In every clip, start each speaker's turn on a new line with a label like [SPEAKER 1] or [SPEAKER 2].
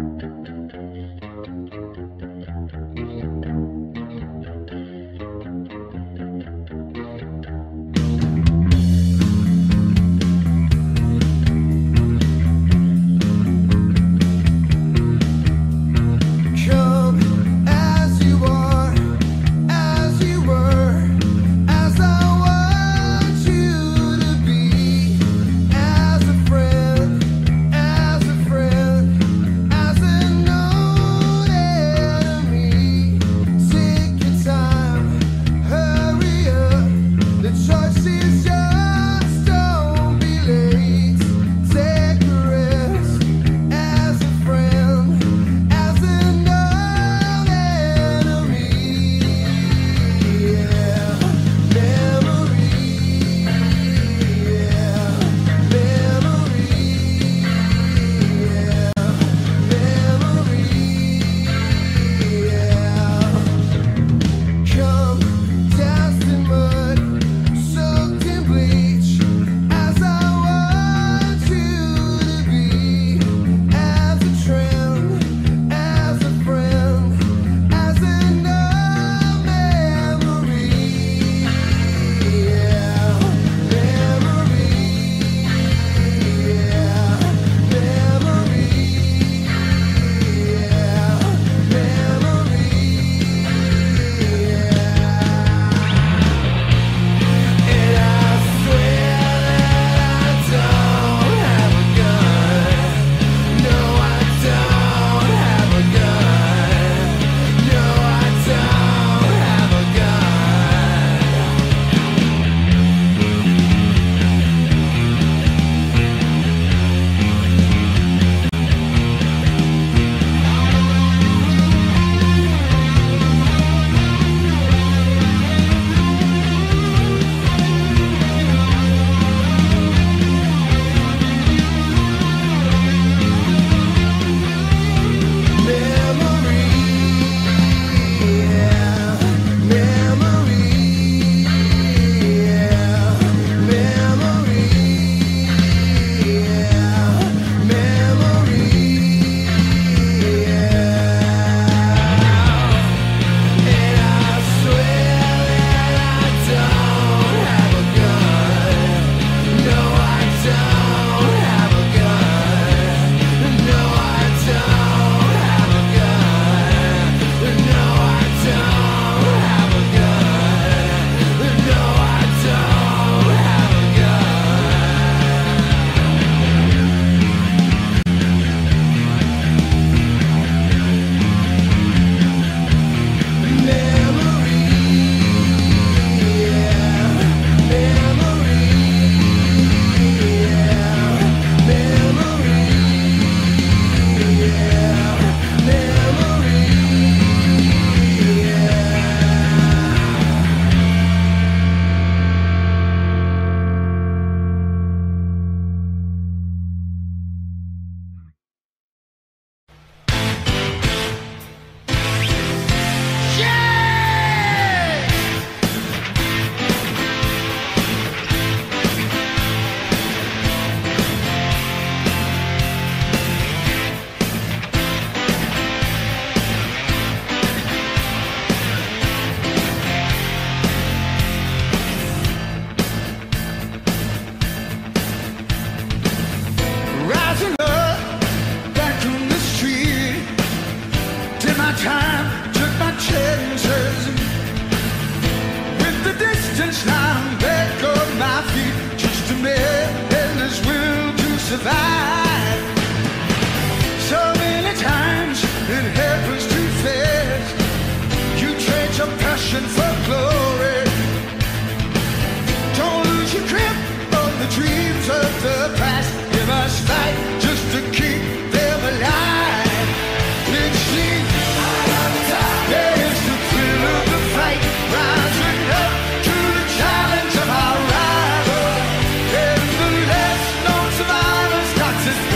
[SPEAKER 1] This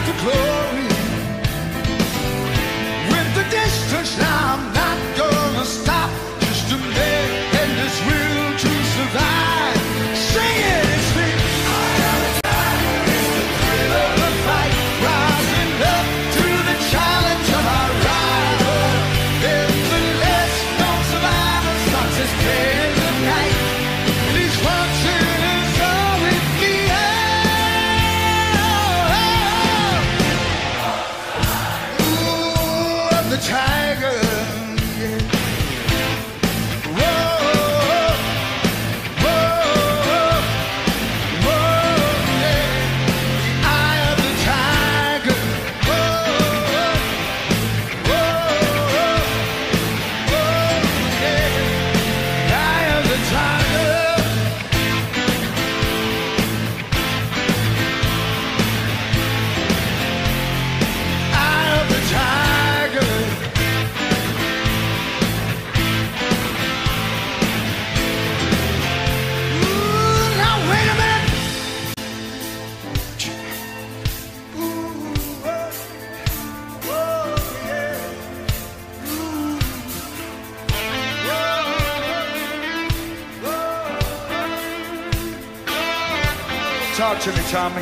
[SPEAKER 1] to glory. With the distance now, I'm not gonna stop. Just a man and his will to survive. Sing it, it's the eye of the tiger, it's the thrill of the fight. Rising up to the challenge of our rival. There's the less known survivor starts his play in the night. And he's watching his all with the ooh, of the tiger. Talk to me, Tommy.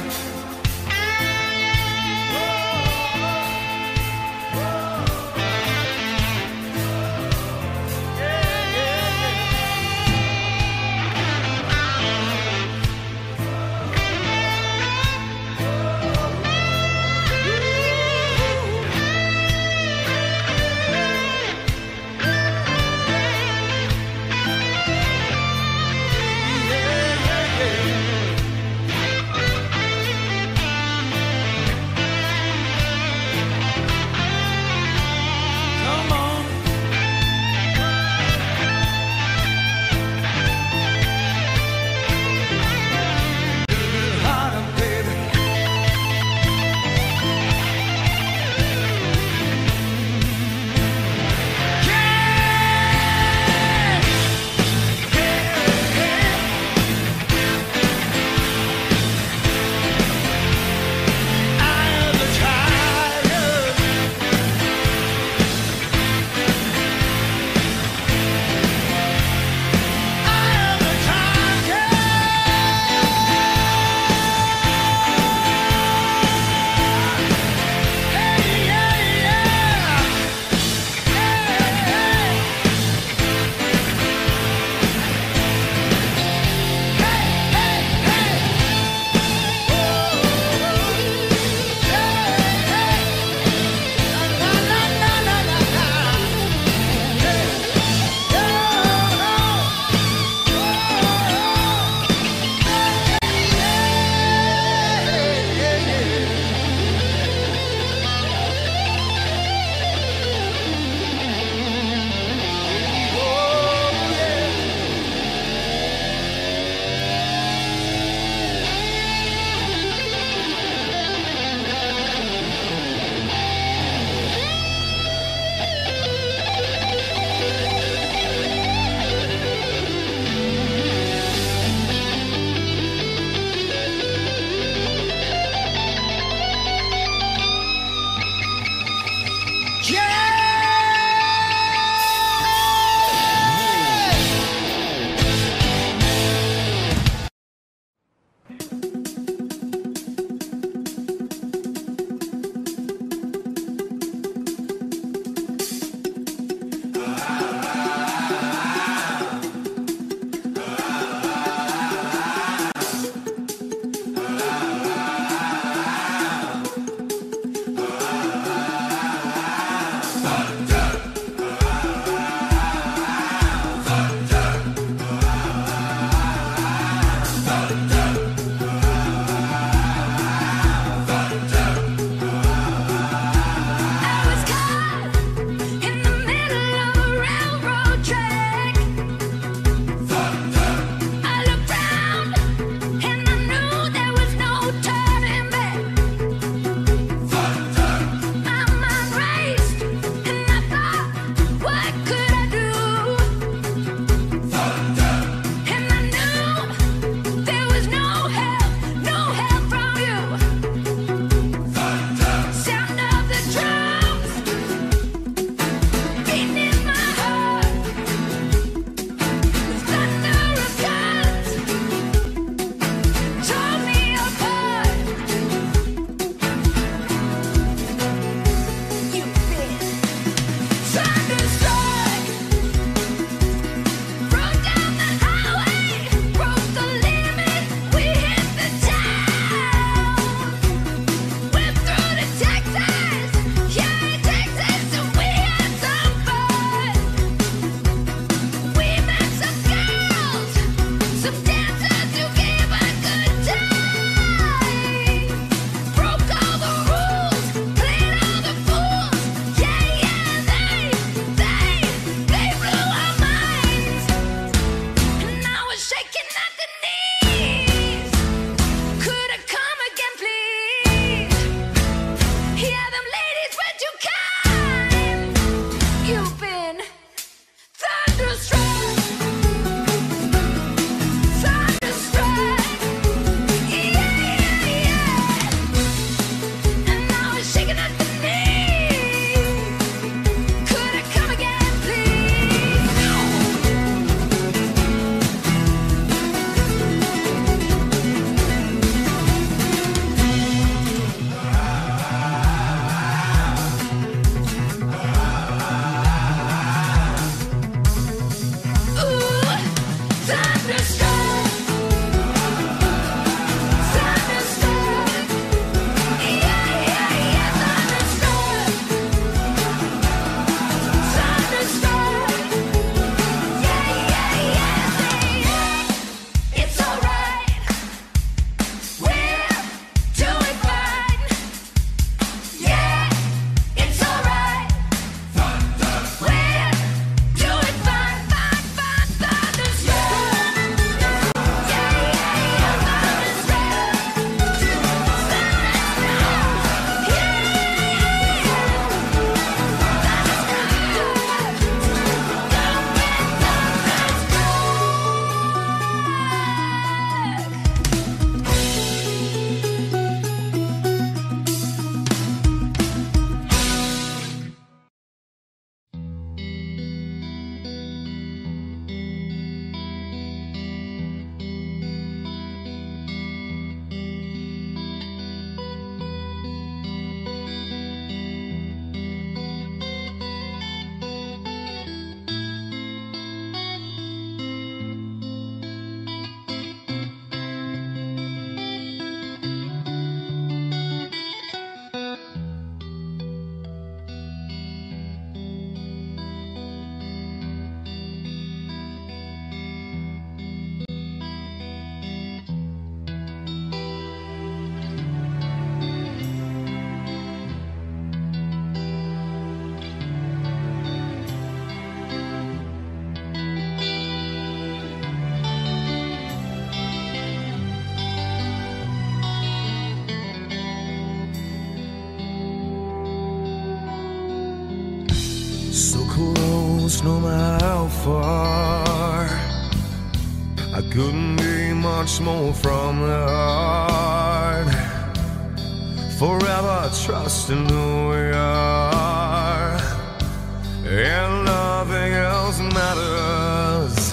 [SPEAKER 1] So close, no matter how far. I couldn't be much more from the heart. Forever trusting who we are, and nothing else matters.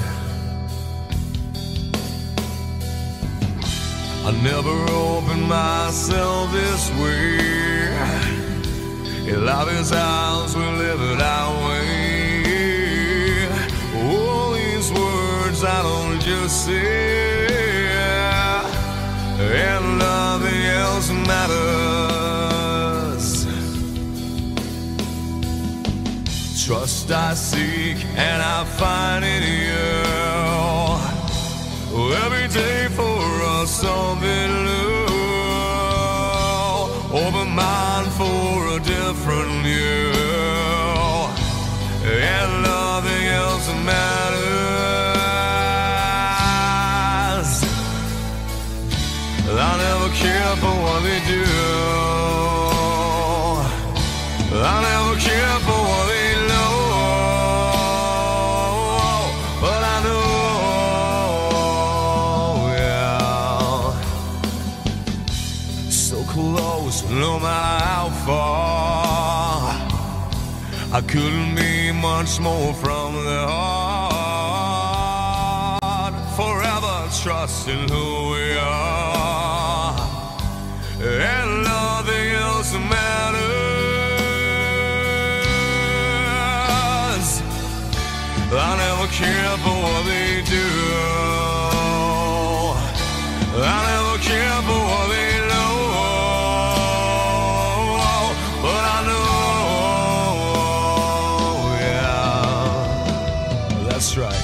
[SPEAKER 1] I never opened myself this way. In love is ours, we live it our way. All these words I don't just say, and nothing else matters. Trust I seek and I find in you. Every day for us something new. Open mind for a different you, and nothing else matters. I never care for what they do. I never care for what they know. But I know, yeah, so close, no matter how far. I couldn't be much more from the heart. Forever trusting who we are, and nothing else matters. I never care for what they do. I never care for what they know. But I know, yeah, that's right.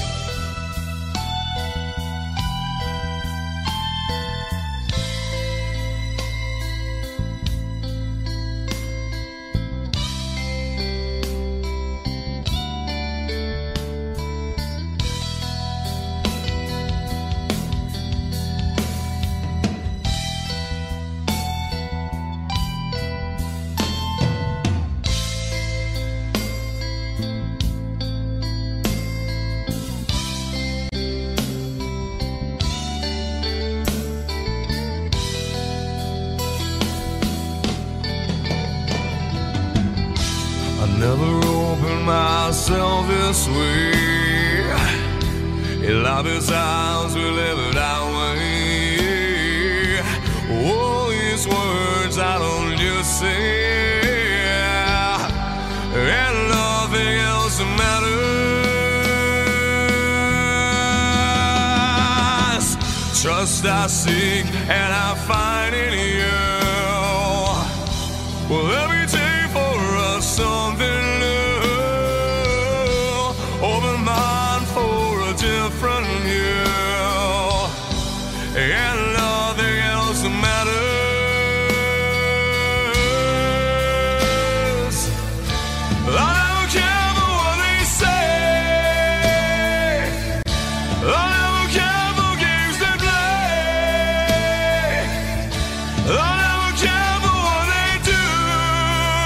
[SPEAKER 1] I never opened myself this way. In love is ours, we live it our way. All these words I don't just say, and nothing else matters. Trust I seek and I find in you. Well, every day for us something new. Open mind for a different view, and nothing else matters. I never care for what they say. I never care for games they play. I never care for what they do.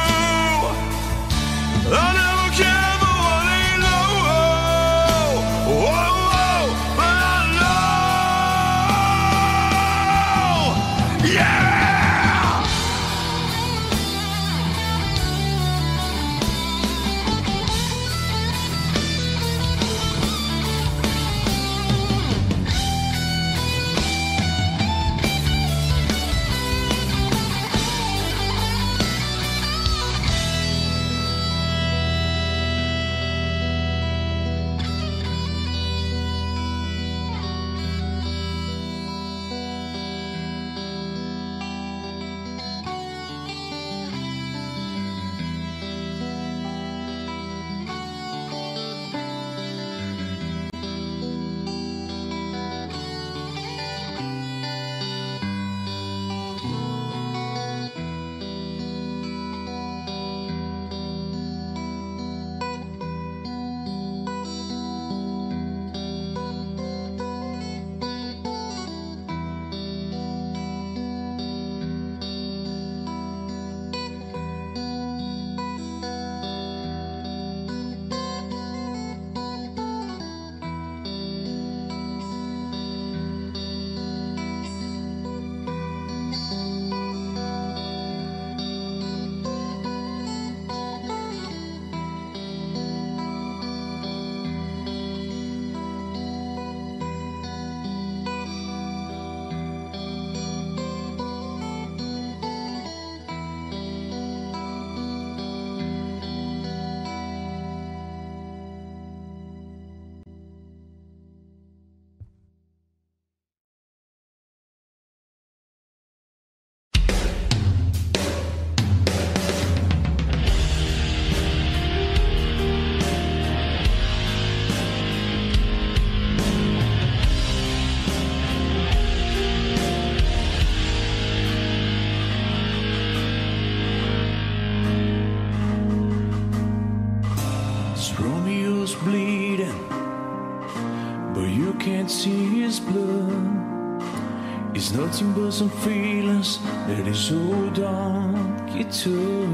[SPEAKER 2] can't see his blood. It's nothing but some feelings that is so dark it's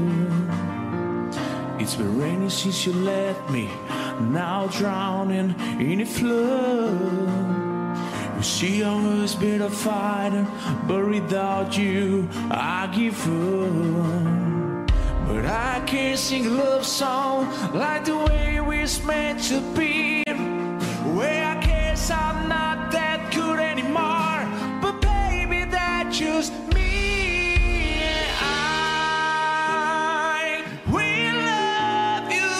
[SPEAKER 2] It's been raining since you left me, now drowning in a flood. You see I was been a fighter, but without you I give up. But I can't sing a love song like the way we're meant to be. Where I guess I'm not that good anymore, but baby that's just me. I will love you,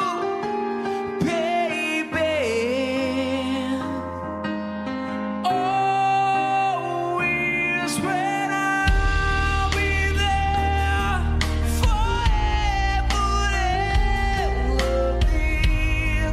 [SPEAKER 2] baby. Always when I'll be there forever and ever.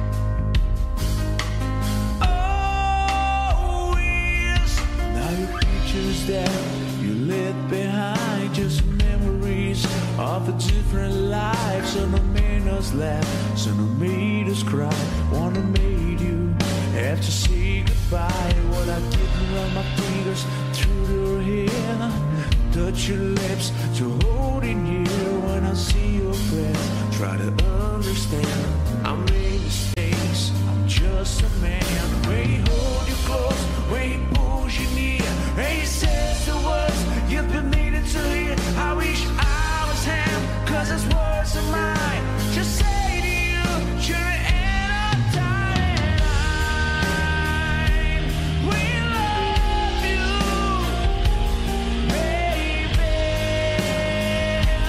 [SPEAKER 2] Always. Now your pictures that you left behind, just memories of a different life. Some have made us laugh, some have made us cry. One have made you have to say goodbye. What I did run my fingers through your hair, touch your lips to hold in here. When I see your breath, try to understand. I made mistakes, I'm just a man. When he hold you close, when he pulls you near, and he says the words you've been needing to hear. I wish I was him, cause his words are mine. Just say to you, you're an end of time. We love you, baby.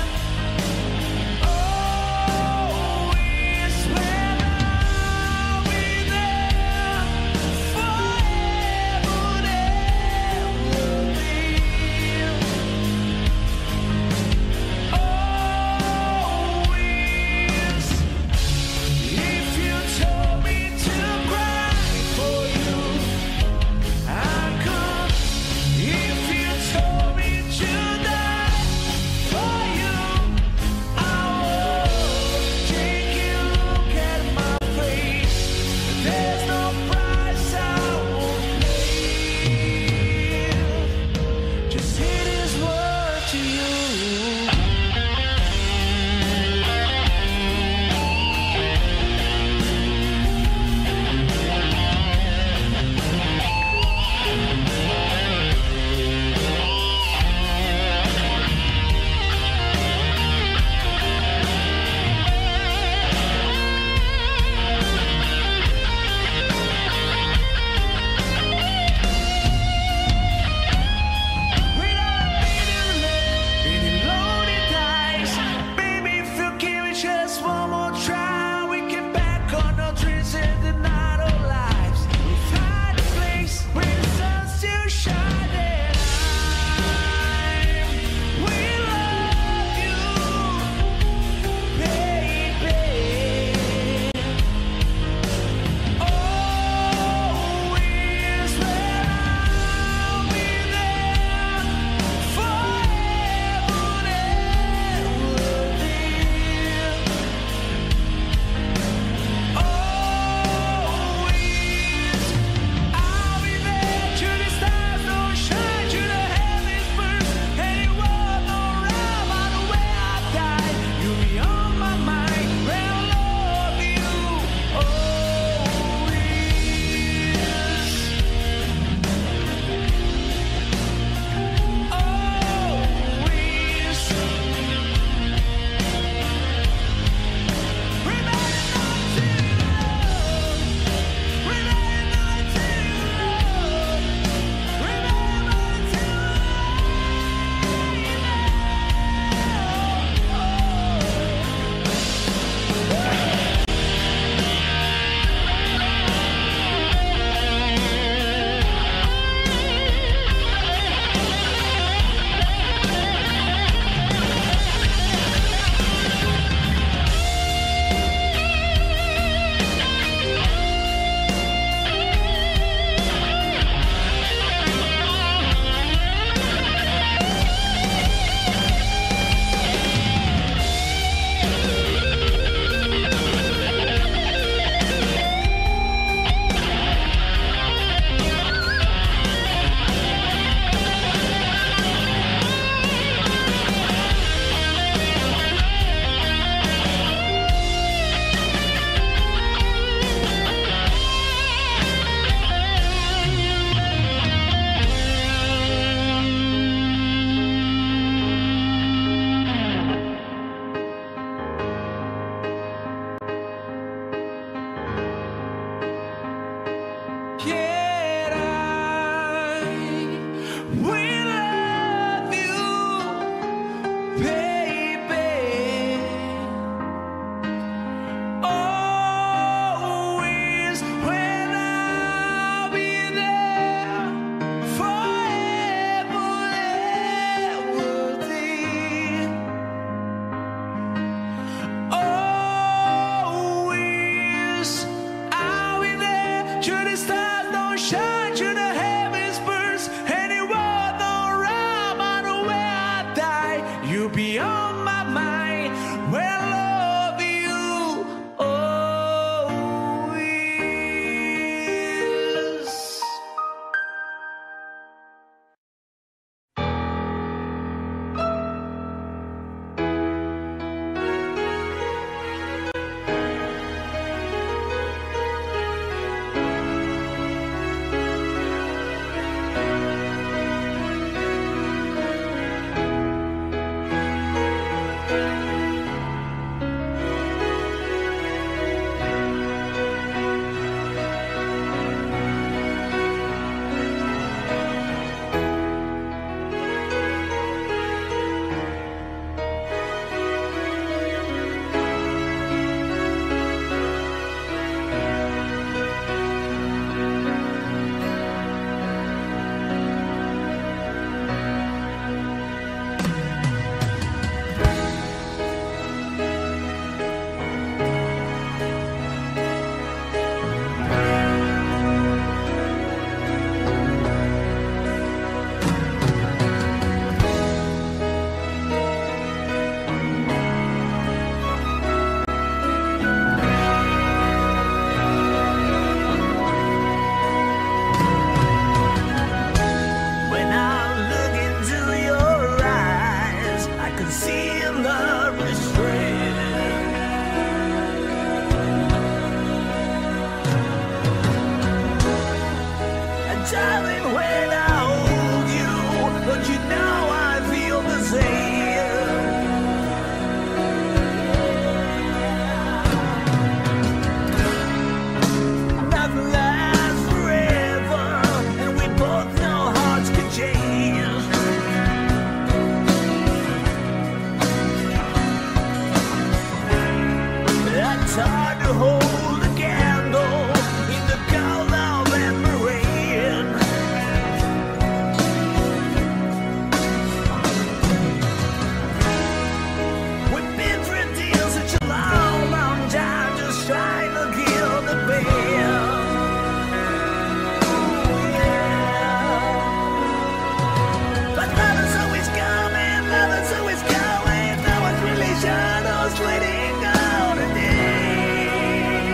[SPEAKER 2] on my mind. Well, love you always. Darling, when I hold you, don't you know I feel the same? Nothing lasts forever, and we both know hearts can change. It's hard to hold a candle in the cold November rain. We've been through deals such a long, long time, just trying to kill the pain. But love is always coming, love is always going. No one's really sure who's letting go today.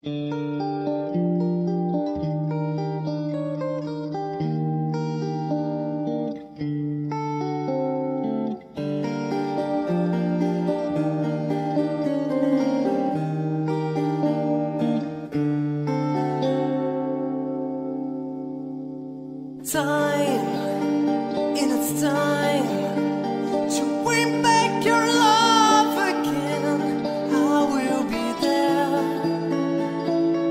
[SPEAKER 3] Time, in its time, to bring back your love again. I will be there.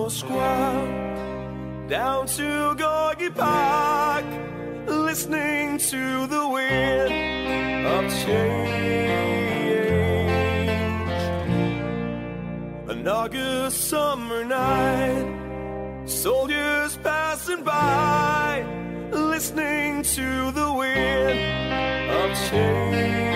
[SPEAKER 2] Moskva down to Gorky Park, listening to the wind of change. An August summer night, soldiers passing by, listening to the wind of change.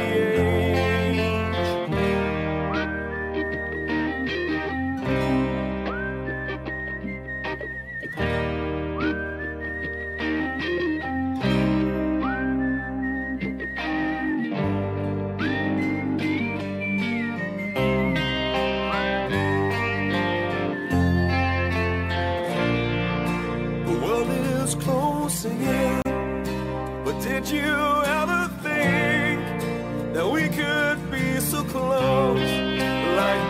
[SPEAKER 2] But did you ever think that we could be so close, like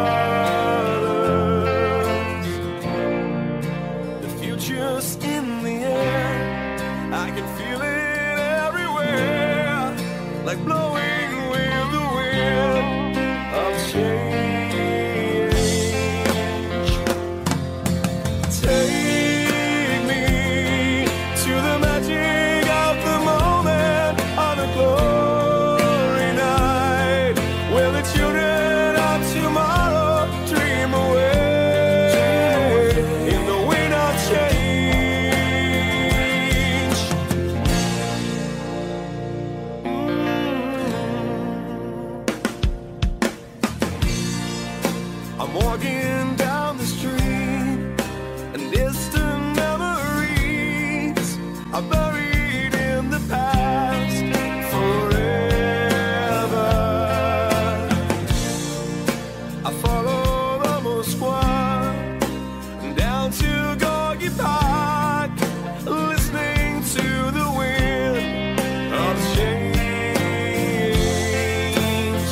[SPEAKER 2] brothers? The future's in the air, I can feel it everywhere, like blowing with the wind of change. Take me to the magic of the moment on a glory night, where the children of tomorrow dream away in the wind of change. I'm walking down the street, and distant memories are buried in the past forever. I follow the Moskva down to Gorky Park, listening to the wind of change.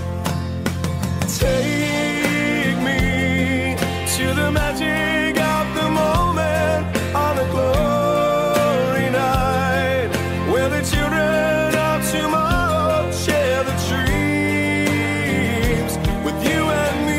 [SPEAKER 2] Take me to the magic of the moment on a glory night, where the children of tomorrow share the dreams with you and me.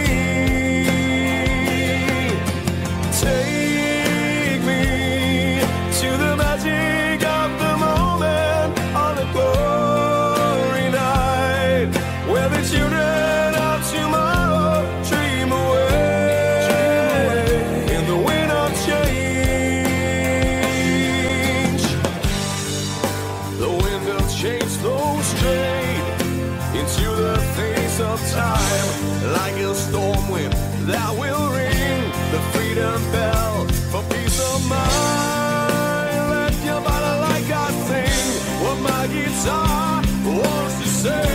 [SPEAKER 2] Take me to the magic of the moment on a glory night, where the children of tomorrow dream away in the wind of change. The wind of change blows straight into the face of time, like a storm wind that will ring the freedom bell for peace of mind. Let your body like I sing what my guitar wants to say.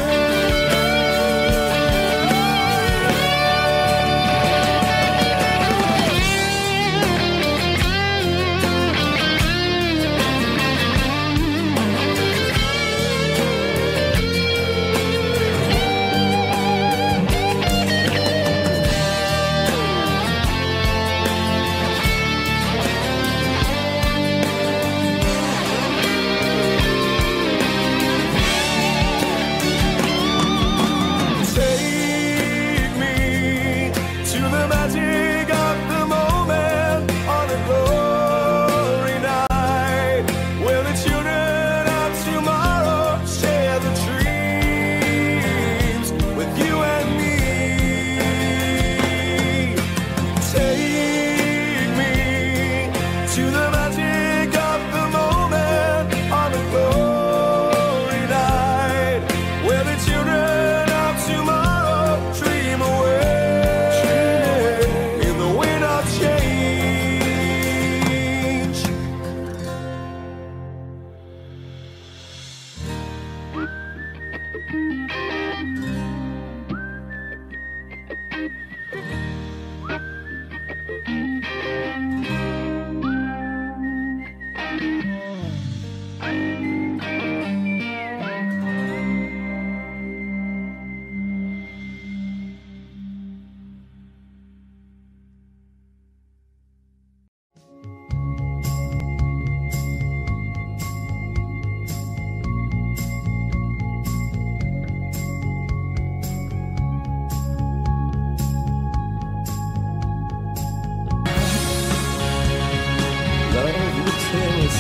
[SPEAKER 2] Take me to the magic of the moment on a glory night, where the children of tomorrow share the dreams with you and me. Take me to the magic of the moment on a glory night, where the children of tomorrow dream away in the wind of change.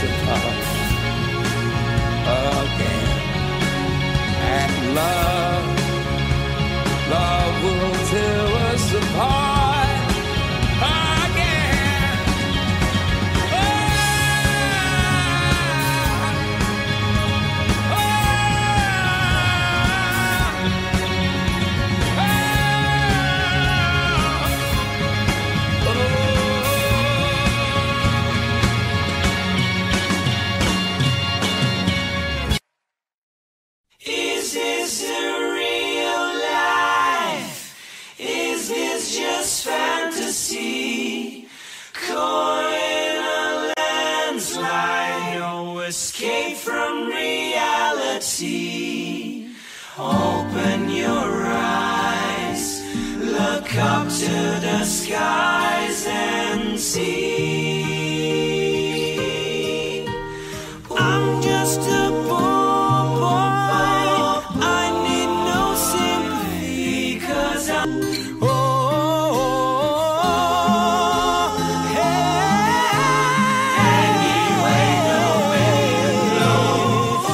[SPEAKER 2] apart again. And love will tear us apart again.
[SPEAKER 3] Is this a real life? Is this just fantasy? Caught in a landslide, no escape from reality. Open your eyes, look up to the skies and see. I'm just a poor boy, I need no sympathy, 'cause I'm anyway the wind blows.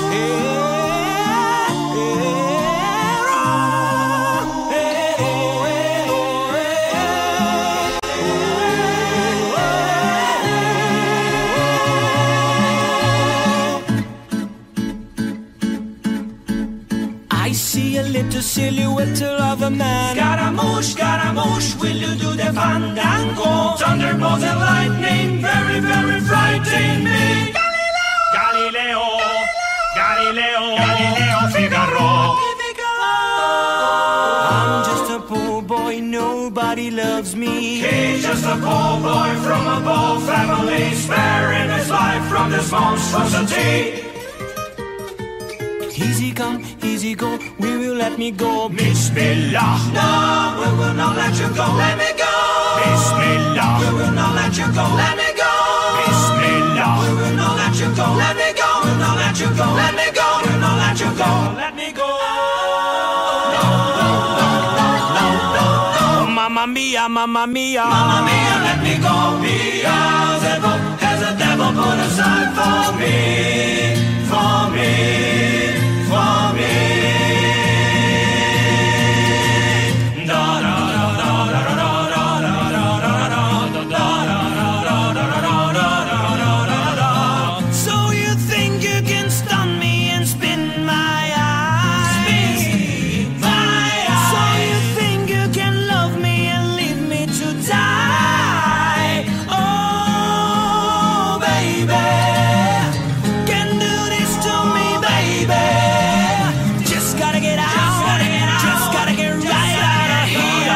[SPEAKER 3] I see a little silhouette of a man. Scaramouche, will you do the fandango? Thunderbolts and lightning, very, very frightening me.
[SPEAKER 4] Galileo Figaro.
[SPEAKER 3] I'm just a poor boy, nobody loves me.
[SPEAKER 4] He's just a poor boy from a poor family, sparing his life from this monstrosity.
[SPEAKER 3] Easy come, easy go, will you let me go?
[SPEAKER 4] Bismillah,
[SPEAKER 3] No, we will not let you go. Let me go.
[SPEAKER 4] Bismillah,
[SPEAKER 3] We will not let you go. Let me go.
[SPEAKER 4] Bismillah.
[SPEAKER 3] We will not let you go. Let me go. We will not let you go. Let me go. We will not let you go.
[SPEAKER 4] Let me go.
[SPEAKER 3] Oh, mamma mia, mamma mia.
[SPEAKER 4] Mamma mia, let me go. Beelzebub has a devil put aside for me, for me, for me. Da da da da da da da da da da da da da.
[SPEAKER 3] So you think you can stun me and spin my eyes?
[SPEAKER 4] Spin my eyes.
[SPEAKER 3] So you think you can love me and leave me to die? Oh, baby, can do this to me, baby. Just gotta get out. Just gotta get right out of here.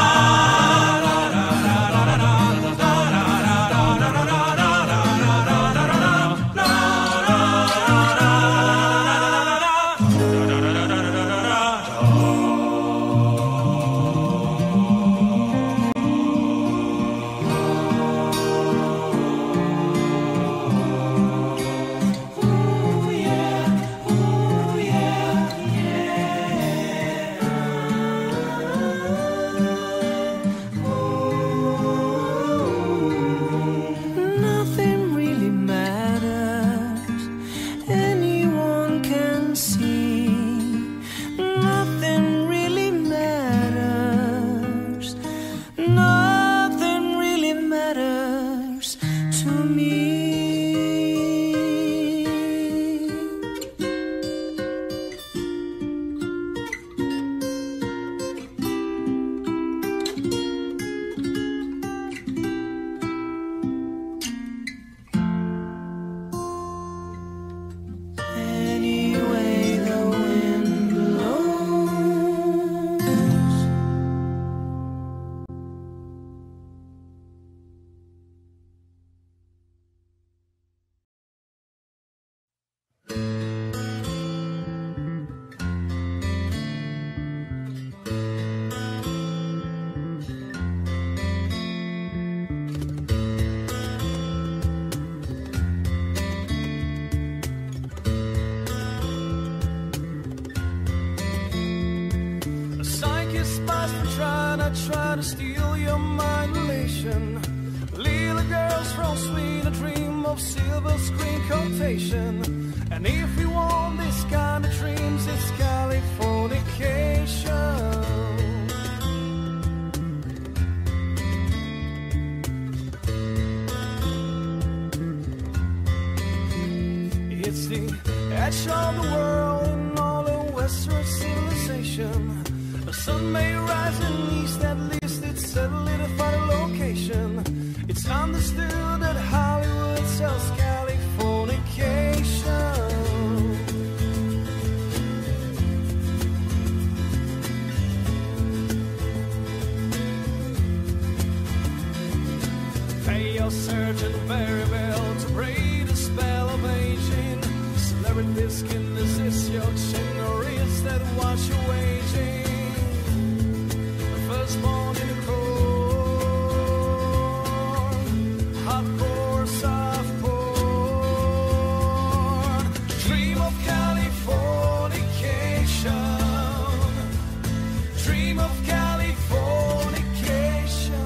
[SPEAKER 3] Ooh, yeah. Ooh, yeah. Nothing really matters, anyone can see. Nothing really matters, nothing really matters to me. Anyway the wind blows.
[SPEAKER 5] A psychist spy's been trying to steal your mind elation. Little girls from Sweden dream of silver screen quotation. And if you want this kind of dreams, it's Californication. It's the edge of the world in all of Western civilization. A sun may rise in the east, at least it's solidified a location. It's understood that Hollywood sells Californication. Pay your surgeon very well to break the spell of aging. Celebrities can resist your chin, or is that what you're waging? Firstborn in the cold, hardcore, soft porn. Dream of Californication. Dream of Californication.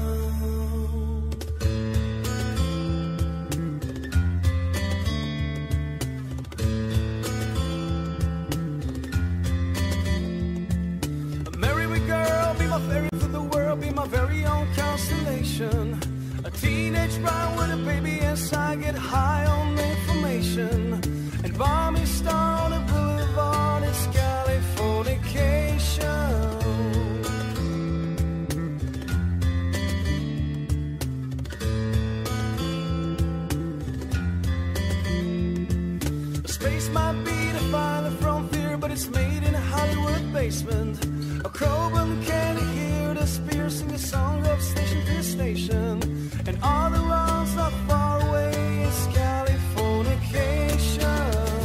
[SPEAKER 5] Ferry through the world, be my very own constellation. A teenage bride with a baby as I get high on information. And buy me star on the boulevard, it's Californication. Space might be the final frontier, but it's made in a Hollywood basement. A Coben can hear the spears sing a song of station to station. And all the ones not far away is Californication.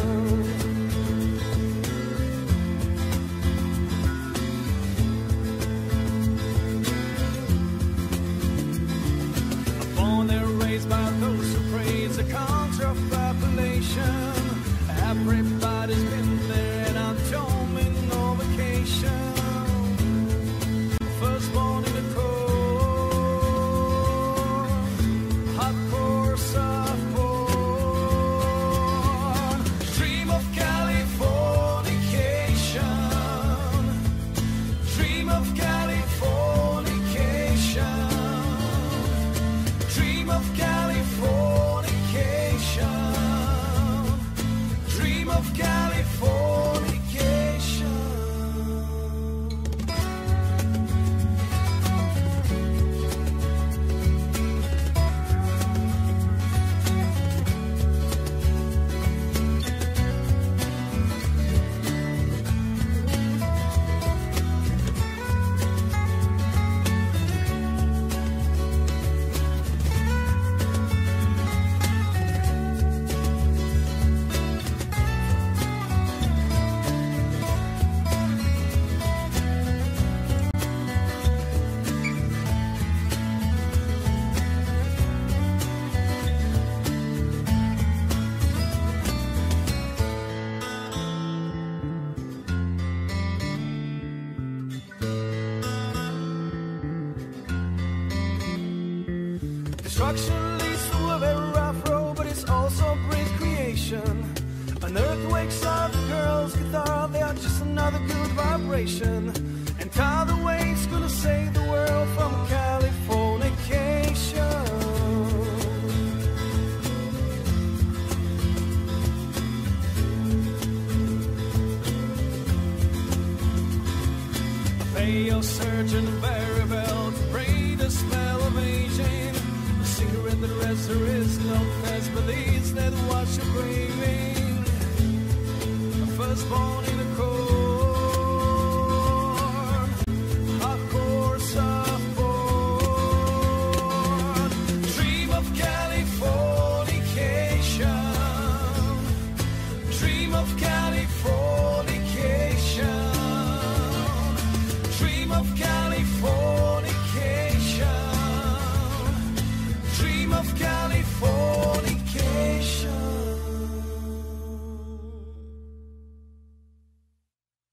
[SPEAKER 5] Born and raised by those who praise the culture of population. Everybody's been there and I'm home no vacation. Firstborn in the cold, hardcore, soft porn. Dream of Californication. Dream of Californication. Dream of Californication. Dream of Californication. Destruction leads to a very rough road, but it's also great creation. An earthquake of the girl's guitar, they are just another good vibration. And tidal waves gonna save the world from Californication. Pay your surgeon very well to break the spell of aging. Cigarette that rest, there is no test, but it's that what you're craving. Firstborn in the cold, hardcore, soft porn. Dream of Californication. Dream of Californication. Dream of Californication. Dream of Californication.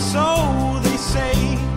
[SPEAKER 5] so they say.